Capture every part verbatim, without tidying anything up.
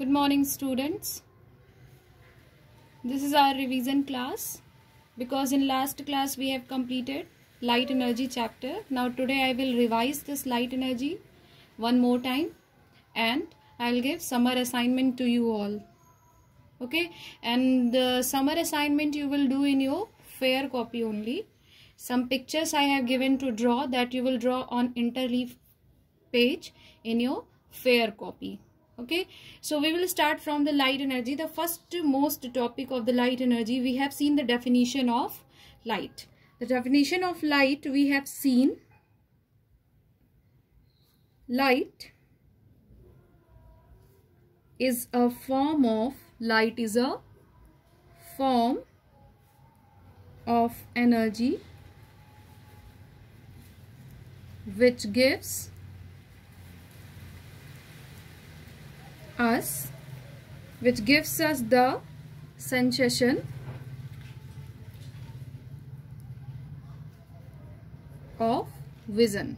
Good morning, students. This is our revision class because in last class we have completed light energy chapter. Now today I will revise this light energy one more time and I will give summer assignment to you all. Okay, and the summer assignment you will do in your fair copy only. Some pictures I have given to draw that you will draw on interleaf page in your fair copy. Okay, so we will start from the light energy. The first most topic of the light energy, we have seen the definition of light. The definition of light we have seen. Light is a form of light is a form of energy which gives us which gives us the sensation of vision.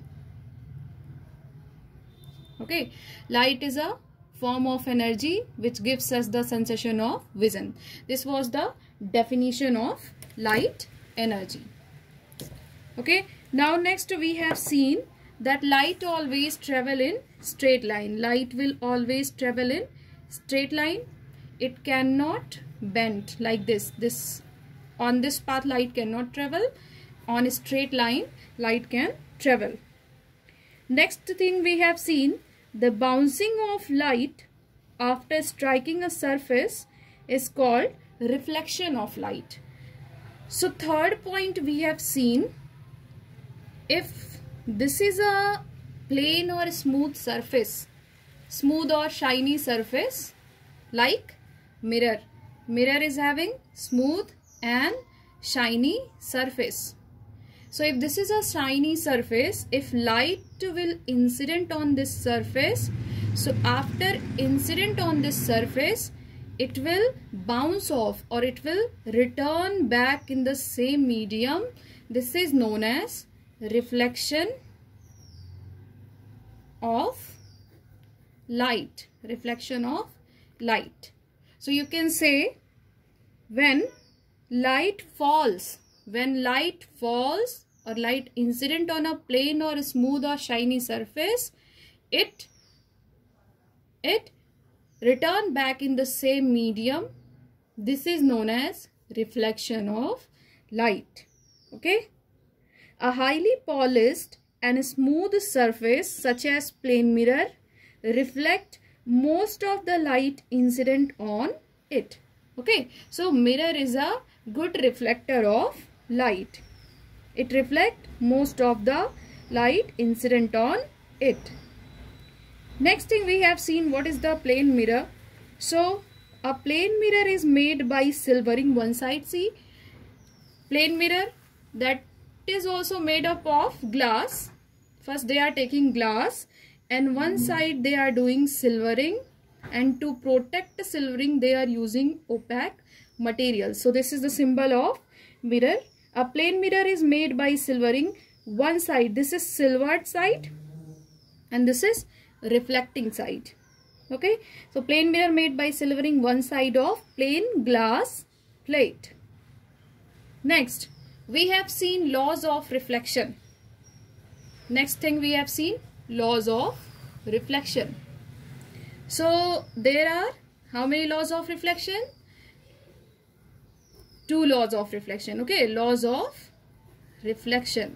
Okay, light is a form of energy which gives us the sensation of vision. This was the definition of light energy. Okay, now next we have seen that light always travel in straight line. Light will always travel in straight line. It cannot bend like this. This on this path light cannot travel. On a straight line light can travel. Next thing we have seen, the bouncing of light after striking a surface is called reflection of light. So third point we have seen, if this is a plain or smooth surface, smooth or shiny surface like mirror. Mirror is having smooth and shiny surface. So if this is a shiny surface, if light will incident on this surface, so after incident on this surface, it will bounce off or it will return back in the same medium. This is known as reflection of light. Reflection of light. So you can say when light falls, when light falls or light incident on a plain or a smooth or shiny surface, it it return back in the same medium. This is known as reflection of light. Okay. A highly polished and smooth surface such as plain mirror reflect most of the light incident on it. Okay, so mirror is a good reflector of light. It reflects most of the light incident on it. Next thing we have seen, what is the plain mirror? So a plain mirror is made by silvering one side. See, plain mirror that is also made up of glass. First they are taking glass and one side they are doing silvering, and to protect the silvering they are using opaque material. So this is the symbol of mirror. A plain mirror is made by silvering one side. This is silvered side and this is reflecting side. Okay, so plain mirror made by silvering one side of plain glass plate. Next we have seen laws of reflection. Next thing we have seen laws of reflection. So there are how many laws of reflection? Two laws of reflection. Okay, laws of reflection.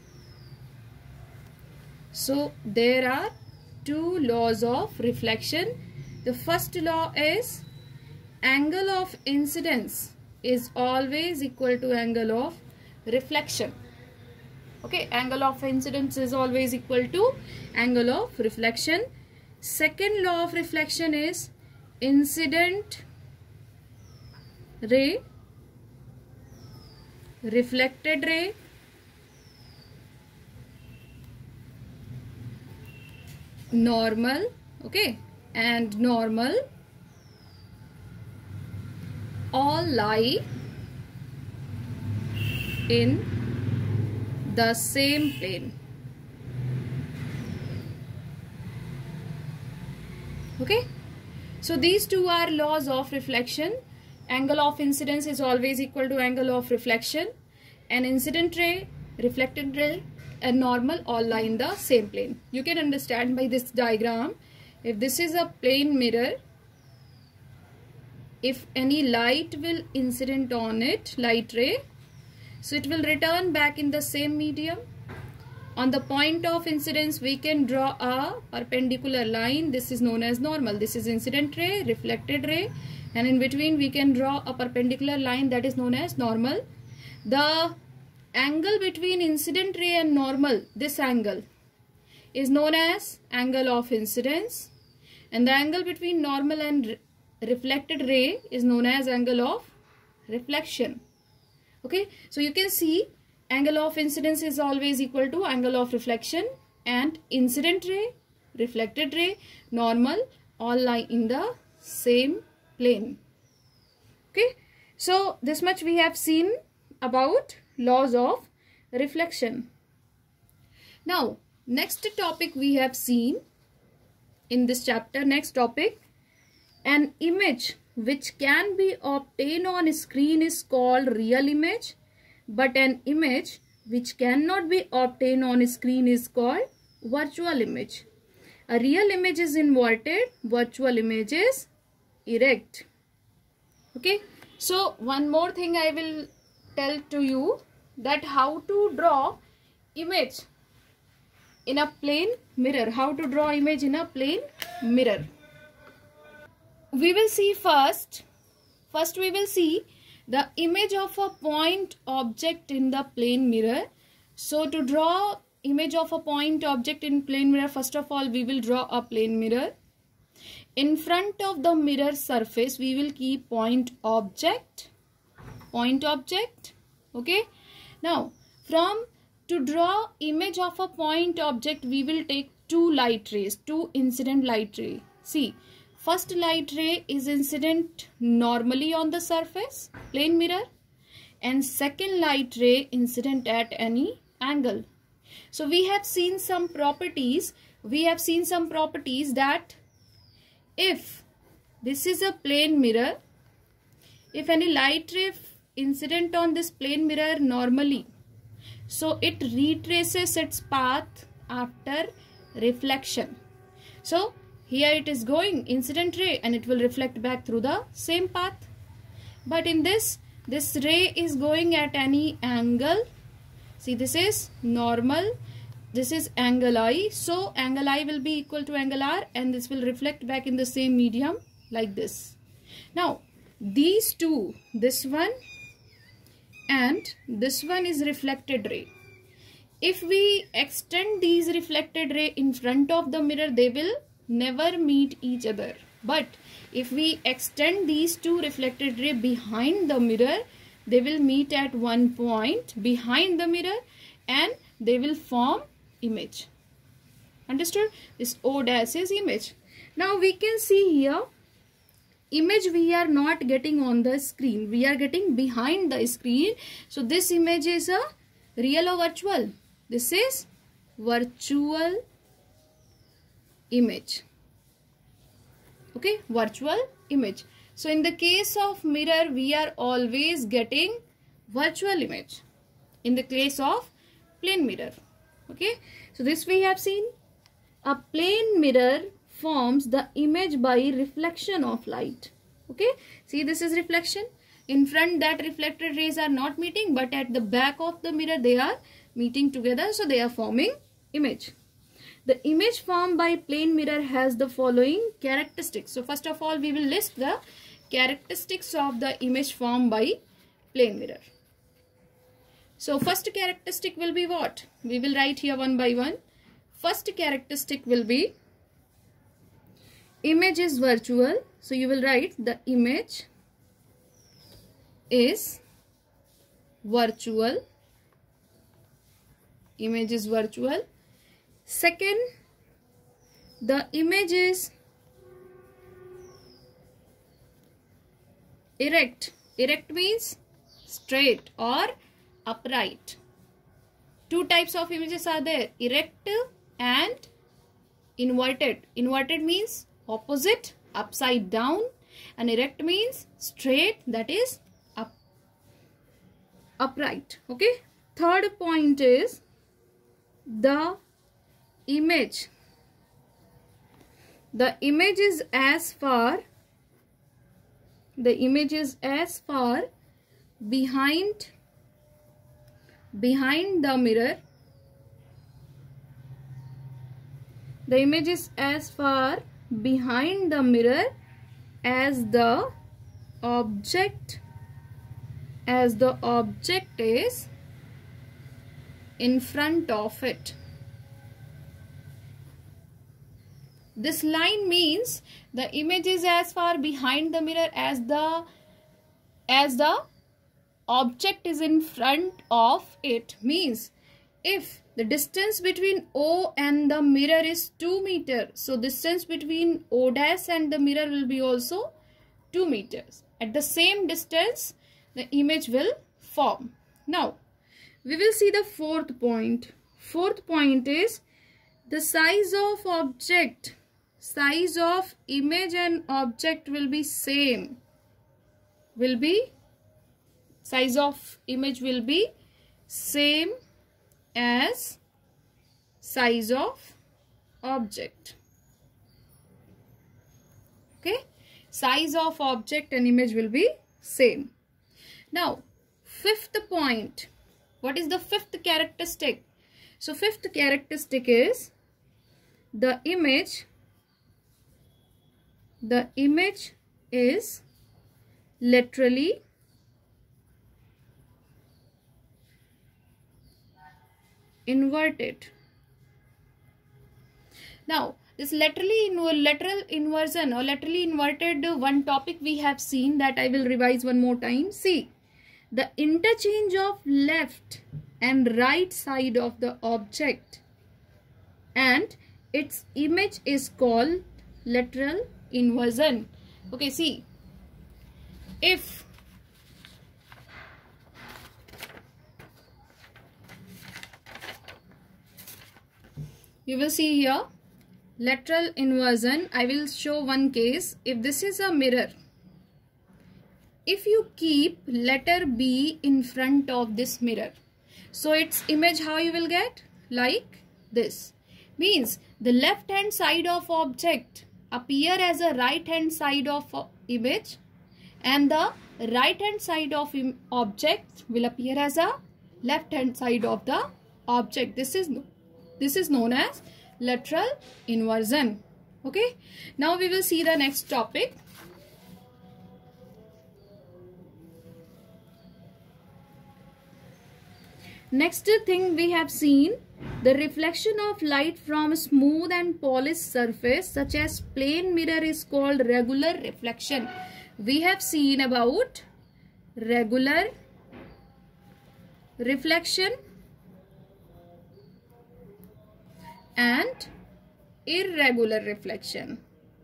So there are two laws of reflection. The first law is angle of incidence is always equal to angle of reflection. Okay, angle of incidence is always equal to angle of reflection. Second law of reflection is incident ray, reflected ray, normal, okay, and normal all lie in the same plane. Okay, So these two are laws of reflection. Angle of incidence is always equal to angle of reflection. An incident ray, reflected ray and normal all lie in the same plane. You can understand by this diagram. If this is a plane mirror, if any light will incident on it, light ray, so it will return back in the same medium. On the point of incidence, we can draw a perpendicular line. This is known as normal. This is incident ray, reflected ray, and in between we can draw a perpendicular line that is known as normal. The angle between incident ray and normal, this angle, is known as angle of incidence, and the angle between normal and re reflected ray is known as angle of reflection. Okay, so you can see angle of incidence is always equal to angle of reflection, and incident ray, reflected ray, normal all lie in the same plane. Okay, so this much we have seen about laws of reflection. Now next topic we have seen in this chapter, next topic, an image which can be obtained on screen is called real image, but an image which cannot be obtained on screen is called virtual image. A real image is inverted, virtual image is erect. Okay, so one more thing I will tell to you, that how to draw image in a plane mirror. How to draw image in a plane mirror. We will see first, first we will see the image of a point object in the plane mirror. So to draw image of a point object in plane mirror, first of all we will draw a plane mirror. In front of the mirror surface we will keep point object, point object. Okay, now from to draw image of a point object we will take two light rays, two incident light ray. See, first light ray is incident normally on the surface, plane mirror, and second light ray incident at any angle. So we have seen some properties, we have seen some properties that if this is a plane mirror, if any light ray incident on this plane mirror normally, so it retraces its path after reflection. So here it is going incident ray and it will reflect back through the same path. But in this, this ray is going at any angle. See, this is normal, this is angle I. So angle I will be equal to angle R and this will reflect back in the same medium like this. Now these two, this one and this one is reflected ray. If we extend these reflected ray in front of the mirror, they will never meet each other. But if we extend these two reflected ray behind the mirror, they will meet at one point behind the mirror and they will form image. Understood? This O dash is image. Now we can see here, image we are not getting on the screen, we are getting behind the screen. So this image is a real or virtual? This is virtual image. Okay, virtual image. So in the case of mirror, we are always getting virtual image. In the case of plane mirror. Okay, so this we have seen. A plane mirror forms the image by reflection of light. Okay, see, this is reflection. In front that reflected rays are not meeting, but at the back of the mirror they are meeting together, so they are forming image. The image formed by plane mirror has the following characteristics. So first of all we will list the characteristics of the image formed by plane mirror. So first characteristic will be what? We will write here one by one. First characteristic will be image is virtual. So you will write the image is virtual. Image is virtual. Second, the image is erect. Erect means straight or upright. Two types of images are there, erect and inverted. Inverted means opposite upside down, and erect means straight, that is up, upright. Okay. Third point is the image. The image is as far, the image is as far behind, behind the mirror. The image is as far behind the mirror as the object, as the object is in front of it. This line means the image is as far behind the mirror as the as the object is in front of it. Means if the distance between O and the mirror is two meters, so distance between O dash and the mirror will be also two meters. At the same distance, the image will form. Now, we will see the fourth point. Fourth point is the size of object. Size of image and object will be same. Will be, size of image will be same as size of object. Okay. Size of object and image will be same. Now, fifth point. What is the fifth characteristic? So, fifth characteristic is the image, the image is laterally inverted. Now, this laterally lateral inversion or laterally inverted, one topic we have seen, that I will revise one more time. See, the interchange of left and right side of the object and its image is called lateral inversion. Okay, see, if you will see here lateral inversion, I will show one case. If this is a mirror, if you keep letter B in front of this mirror, so its image how you will get? Like this. Means the left hand side of object appear as a right hand side of image and the right hand side of object will appear as a left hand side of the object. This is this is known as lateral inversion. Okay. Now we will see the next topic. Next thing we have seen, the reflection of light from smooth and polished surface such as plane mirror is called regular reflection. We have seen about regular reflection and irregular reflection.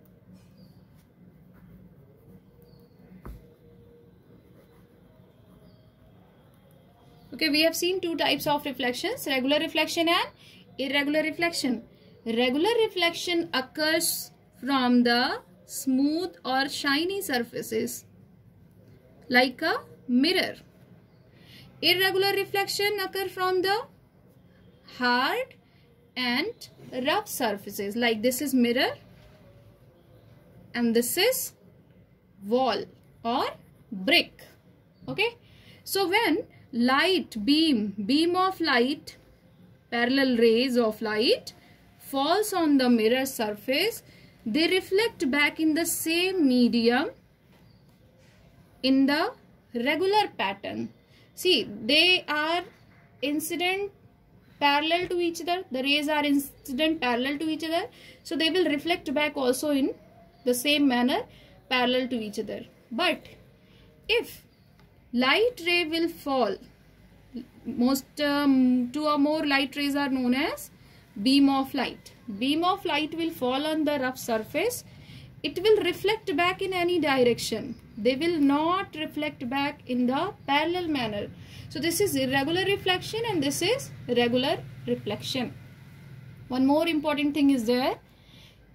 Okay, we have seen two types of reflections, regular reflection and irregular reflection. Regular reflection occurs from the smooth or shiny surfaces like a mirror. Irregular reflection occurs from the hard and rough surfaces, like this is mirror and this is wall or brick. Okay, so when light beam, beam of light, parallel rays of light falls on the mirror surface, they reflect back in the same medium in the regular pattern. See, they are incident parallel to each other. The rays are incident parallel to each other. So they will reflect back also in the same manner parallel to each other. But if light ray will fall, most um, two or more light rays are known as beam of light. Beam of light will fall on the rough surface. It will reflect back in any direction. They will not reflect back in the parallel manner. So this is irregular reflection and this is regular reflection. One more important thing is there.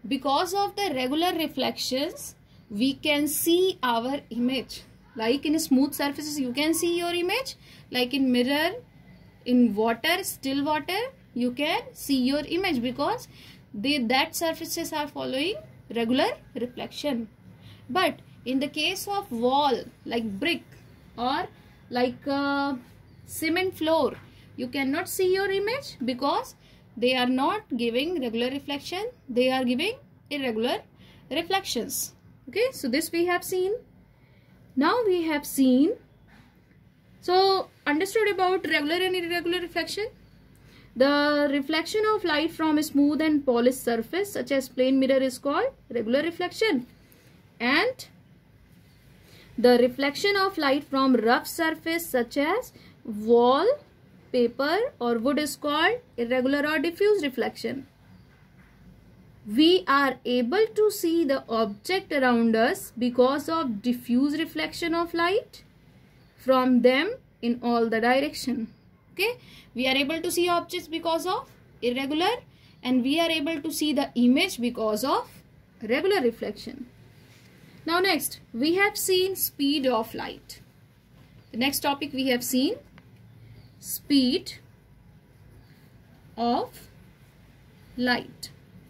because of the regular reflections, we can see our image. Like in smooth surfaces, you can see your image. Like in mirror, in water, still water, you can see your image because they that surfaces are following regular reflection. But in the case of wall, like brick or like uh, cement floor, you cannot see your image because they are not giving regular reflection. They are giving irregular reflections. Okay, so this we have seen. Now we have seen, so understood about regular and irregular reflection. The reflection of light from a smooth and polished surface such as plane mirror is called regular reflection. And the reflection of light from rough surface such as wall, paper or wood is called irregular or diffuse reflection. We are able to see the object around us because of diffuse reflection of light from them in all the direction. Okay, we are able to see objects because of irregular, and we are able to see the image because of regular reflection. Now next, we have seen speed of light. The next topic we have seen speed of light.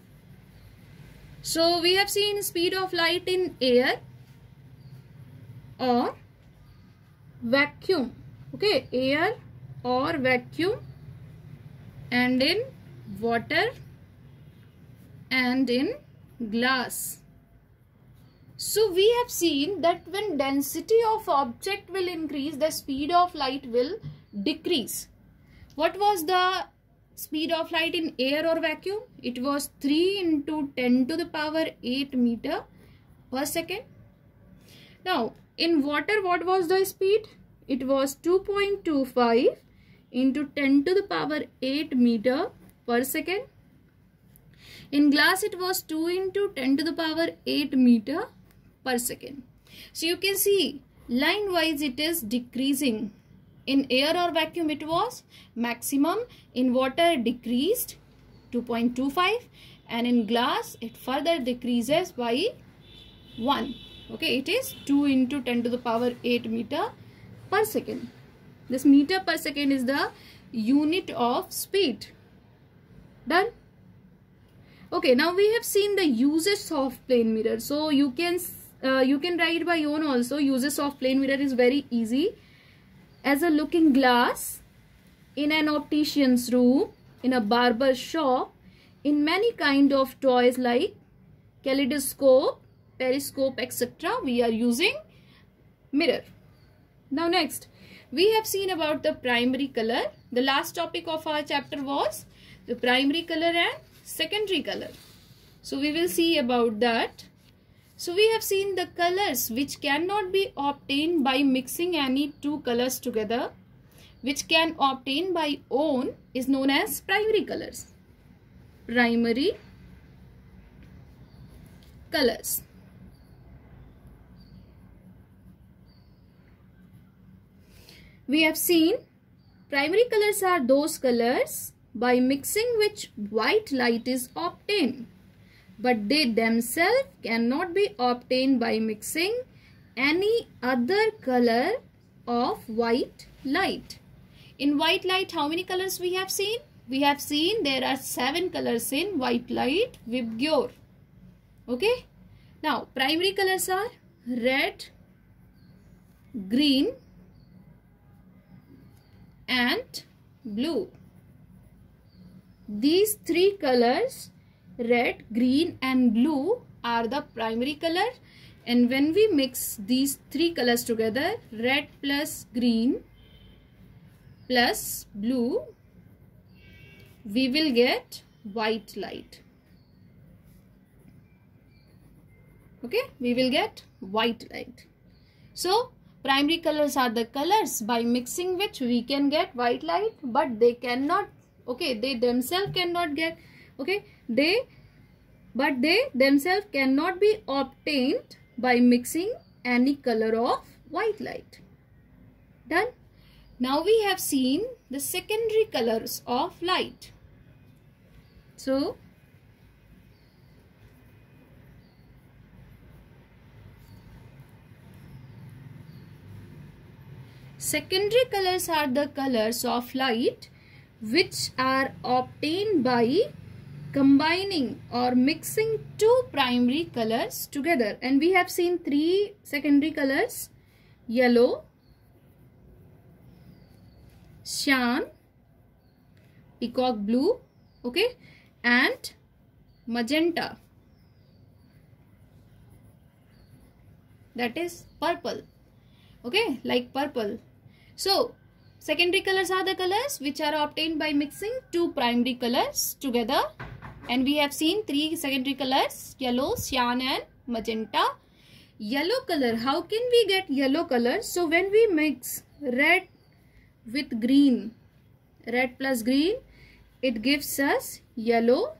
So we have seen speed of light in air or vacuum. Okay, air or vacuum, and in water and in glass. So we have seen that when density of object will increase, the speed of light will decrease. What was the speed of light in air or vacuum? It was three into ten to the power eight meter per second. Now in water, what was the speed? It was two point two five into ten to the power eight meter per second. In glass, it was two into ten to the power eight meter per second. So you can see line wise it is decreasing. In air or vacuum it was maximum, in water decreased two point two five, and in glass it further decreases by one. Okay, it is two into ten to the power eight meter per second. This meter per second is the unit of speed. Done? Okay, now we have seen the uses of plane mirror. So you can uh, you can write by own also. Uses of plane mirror is very easy. As a looking glass, in an optician's room, in a barber shop, in many kind of toys like kaleidoscope, periscope, et cetera, we are using mirror. Now next, we have seen about the primary color. The last topic of our chapter was the primary color and secondary color. So we will see about that. So we have seen the colors which cannot be obtained by mixing any two colors together, which can obtain by own, is known as primary colors. Primary colors. We have seen primary colors are those colors by mixing which white light is obtained, but they themselves cannot be obtained by mixing any other color of white light. In white light, how many colors we have seen? We have seen there are seven colors in white light Vibgyor. Okay. Now, primary colors are red, green and blue. These three colors, red, green and blue, are the primary color, and when we mix these three colors together, red plus green plus blue, we will get white light. Okay, we will get white light. So primary colors are the colors by mixing which we can get white light, but they cannot, okay, they themselves cannot get, okay, they, but they themselves cannot be obtained by mixing any color of white light. Done? Now we have seen the secondary colors of light. So Secondary colors are the colors of light which are obtained by combining or mixing two primary colors together. And we have seen three secondary colors: yellow, cyan, peacock blue, okay, and magenta, that is purple, okay, like purple. So secondary colors are the colors which are obtained by mixing two primary colors together, and we have seen three secondary colors: yellow, cyan and magenta. Yellow color, how can we get yellow color? So when we mix red with green, red plus green, it gives us yellow.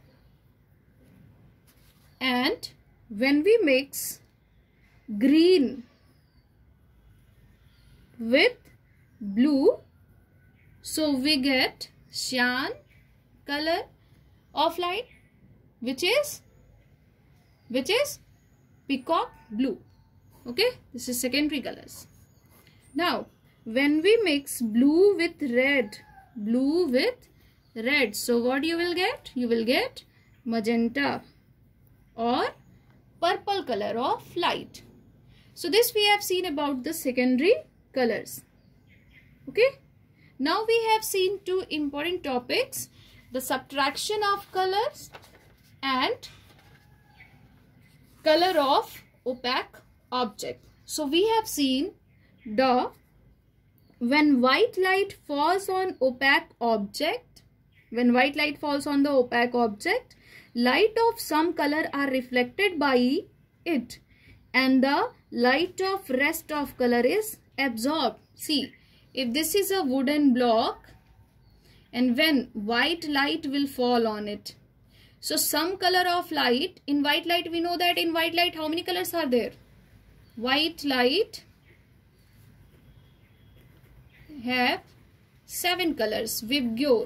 And when we mix green with blue, so we get cyan color of light, which is which is peacock blue, okay. This is secondary colors. Now when we mix blue with red, blue with red, so what you will get? You will get magenta or purple color of light. So this we have seen about the secondary colors, okay. Now we have seen two important topics: the subtraction of colors and color of opaque object. So we have seen the when white light falls on opaque object, when white light falls on the opaque object, light of some color are reflected by it and the light of rest of color is absorbed. See, if this is a wooden block and when white light will fall on it, so some color of light, in white light we know that in white light how many colors are there? White light have seven colors: vibgyor,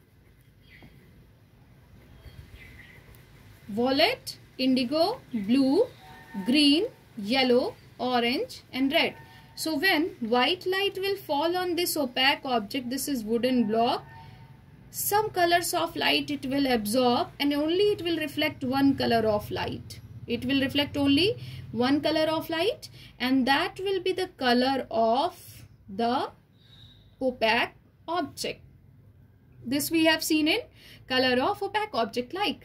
violet, indigo, blue, green, yellow, orange and red. So when white light will fall on this opaque object, this is wooden block, some colors of light it will absorb and only it will reflect one color of light. It will reflect only one color of light, and that will be the color of the opaque object. This we have seen in color of opaque object. Like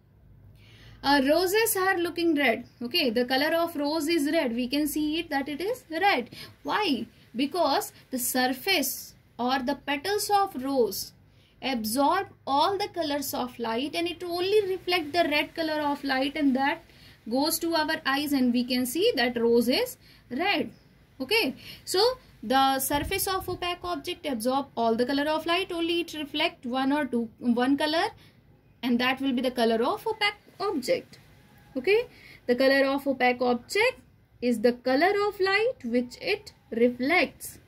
uh, roses are looking red, okay, the color of rose is red. We can see it that it is red. Why? Because the surface or the petals of rose absorb all the colors of light and it only reflect the red color of light, and that goes to our eyes and we can see that rose is red, okay. So the surface of opaque object absorb all the color of light, only it reflect one or two one color, and that will be the color of opaque object, okay. The color of opaque object is the color of light which it reflects.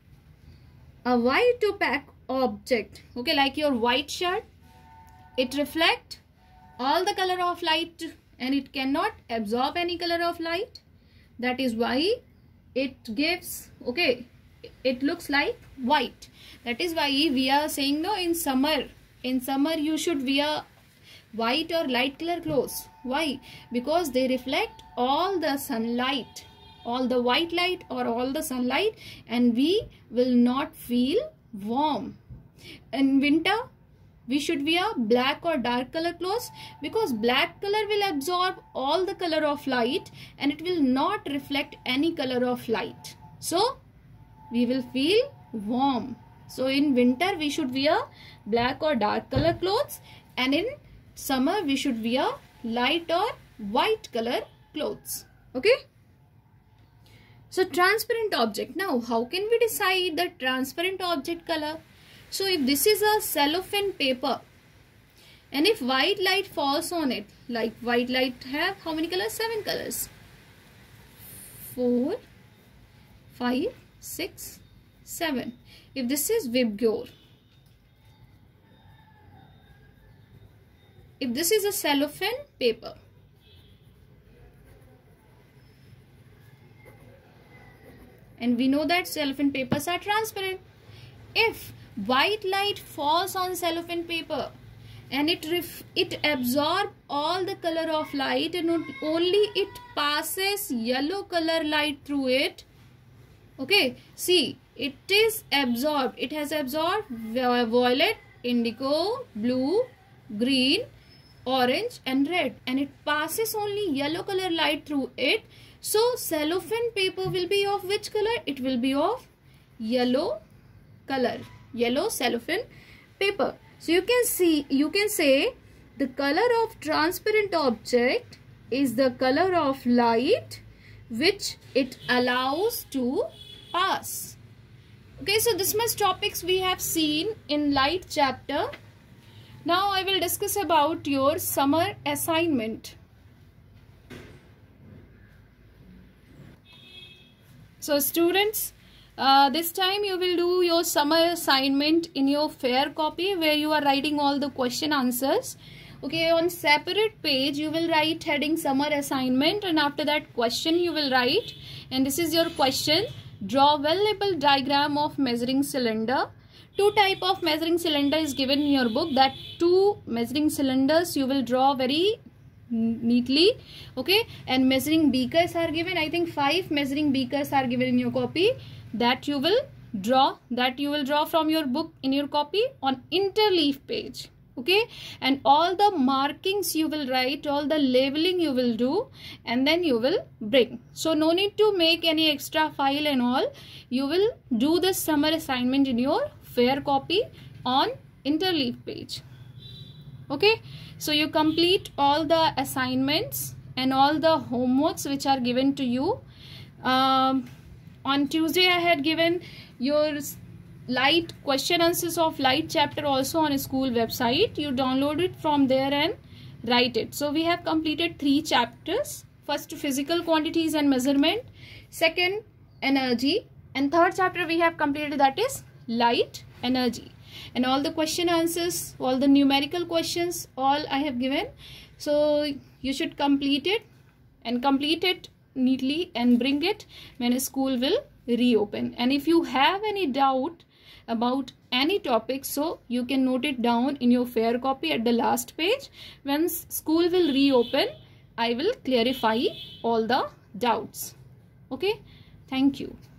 A white opaque object, okay, like your white shirt, it reflect all the color of light and it cannot absorb any color of light. That is why it gives, okay, it looks like white. That is why we are saying no, in summer in summer you should wear white or light color clothes. Why? Because they reflect all the sunlight, all the white light or all the sunlight, and we will not feel warm. In winter we should wear black or dark color clothes, because black color will absorb all the color of light and it will not reflect any color of light, so we will feel warm. So in winter we should wear black or dark color clothes, and in summer we should wear light or white color clothes, okay. So transparent object. Now how can we decide the transparent object color? So if this is a cellophane paper and if white light falls on it, like white light have how many colors? Seven colors. Four, five, six, seven. If this is vibgyor, if this is a cellophane paper, and we know that cellophane papers are transparent. If white light falls on cellophane paper and it ref it absorbs all the color of light and not only it passes yellow color light through it. Okay, see, it is absorbed. It has absorbed violet, indigo, blue, green, orange and red, and it passes only yellow color light through it. So cellophane paper will be of which color? It will be of yellow color, yellow cellophane paper. So you can see, you can say the color of transparent object is the color of light which it allows to pass. Okay, so this much topics we have seen in light chapter. Now I will discuss about your summer assignment. So students, uh, this time you will do your summer assignment in your fair copy where you are writing all the question answers. Okay, on separate page you will write heading summer assignment, and after that question you will write, and this is your question. Draw well-labeled diagram of measuring cylinder. Two type of measuring cylinder is given in your book. That two measuring cylinders you will draw very neatly. Okay, and measuring beakers are given. I think five measuring beakers are given in your copy. That you will draw. That you will draw from your book in your copy on interleaf page. Okay, and all the markings you will write, all the labeling you will do, and then you will bring. So no need to make any extra file and all. You will do the summer assignment in your fair copy on interleaf page. Okay, so you complete all the assignments and all the homeworks which are given to you. Um, on Tuesday I had given your light question answers of light chapter also on a school website. You download it from there and write it. So we have completed three chapters. First, physical quantities and measurement. Second, energy. And third chapter we have completed, that is light, energy. And all the question answers, all the numerical questions, all I have given. So you should complete it and complete it neatly and bring it when school will reopen. And if you have any doubt about any topic, so you can note it down in your fair copy at the last page. When school will reopen, I will clarify all the doubts. Okay, thank you.